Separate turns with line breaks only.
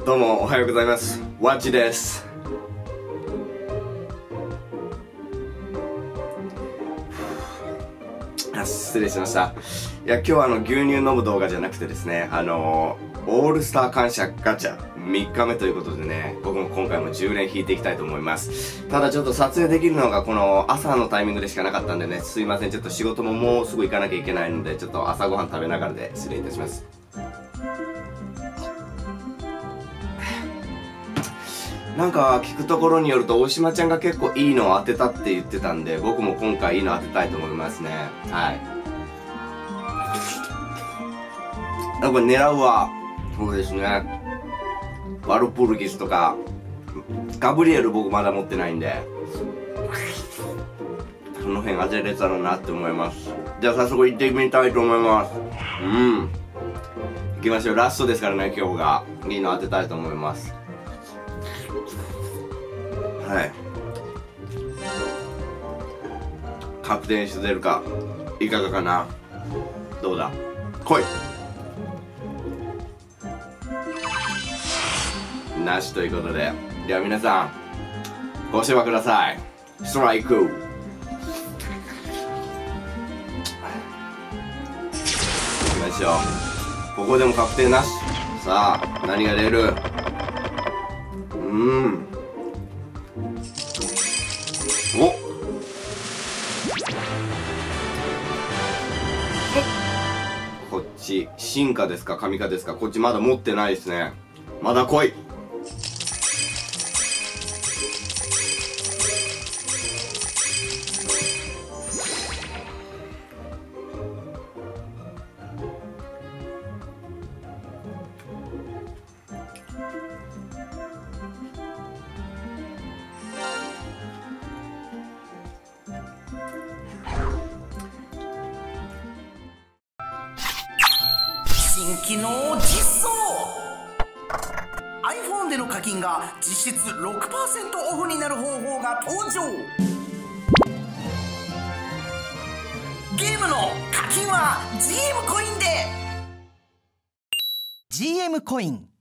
どうもおはようございます。ワッチです。失礼しました。いや、今日は牛乳飲む動画じゃなくてですね、オールスター感謝ガチャ3日目ということでね、僕も今回も10連引いていきたいと思います。ただちょっと撮影できるのがこの朝のタイミングでしかなかったんでね、すいません。ちょっと仕事ももうすぐ行かなきゃいけないので、ちょっと朝ごはん食べながらで失礼いたします。なんか聞くところによると大島ちゃんが結構いいのを当てたって言ってたんで、僕も今回いいの当てたいと思いますね。はい。やっぱ狙うはそうですね、ワルプルギスとかガブリエル僕まだ持ってないんで、その辺当てれたらなって思います。じゃあ早速行ってみたいと思います。行きましょう。ラストですからね、今日がいいの当てたいと思います。はい、確定して出るかいかがかな。どうだ、来い。なしということで、では皆さんご指導ください。ストライク。いきましょう。ここでも確定なし。さあ何が出る。おっ、こっち進化ですか神化ですか。こっちまだ持ってないですね。まだ来い。
新機能実装。 iPhone での課金が実質 6% オフになる方法が登場。ゲームの課金は GM コインで。 GM コイン